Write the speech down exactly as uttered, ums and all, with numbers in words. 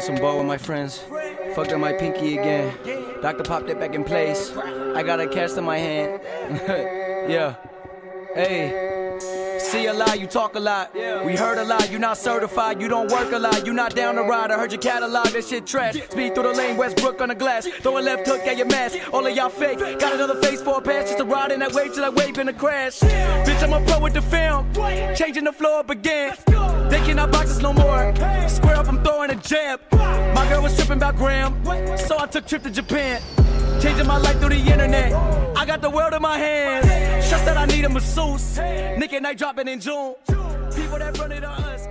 some ball with my friends. Fucked up my pinky again. Doctor popped it back in place. I got a cast in my hand. Yeah. Hey. See a lot, you talk a lot. We heard a lot, you not certified, you don't work a lot, you not down the ride. I heard your catalog, that shit trash. Speed through the lane, Westbrook on the glass. Throw a left hook at your mask, all of y'all fake. Got another face for a pass, just to ride in that wave till I wave in the crash. Bitch, I'm a pro with the film, changing the floor up again. They cannot box us no more. Square up, I'm throwing a jab. My girl was tripping about Graham, so I took a trip to Japan. Changing my life through the internet. I got the world in my hands. Just that I need a masseuse. Nick and Night dropping in June. People that run it on us.